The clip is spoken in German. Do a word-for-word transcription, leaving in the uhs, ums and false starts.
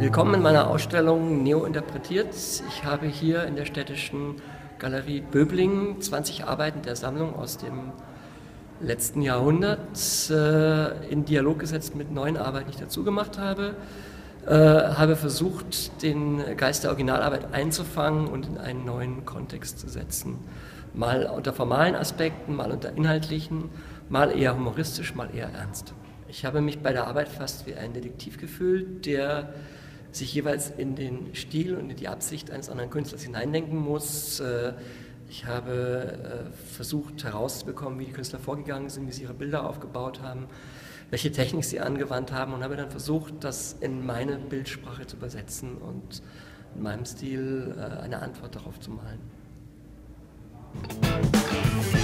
Willkommen in meiner Ausstellung Neo interpretiert. Ich habe hier in der Städtischen Galerie Böblingen zwanzig Arbeiten der Sammlung aus dem letzten Jahrhundert äh, in Dialog gesetzt mit neuen Arbeiten, die ich dazu gemacht habe. Äh, habe versucht, den Geist der Originalarbeit einzufangen und in einen neuen Kontext zu setzen. Mal unter formalen Aspekten, mal unter inhaltlichen, mal eher humoristisch, mal eher ernst. Ich habe mich bei der Arbeit fast wie ein Detektiv gefühlt, der sich jeweils in den Stil und in die Absicht eines anderen Künstlers hineindenken muss. Ich habe versucht herauszubekommen, wie die Künstler vorgegangen sind, wie sie ihre Bilder aufgebaut haben, welche Technik sie angewandt haben, und habe dann versucht, das in meine Bildsprache zu übersetzen und in meinem Stil eine Antwort darauf zu malen.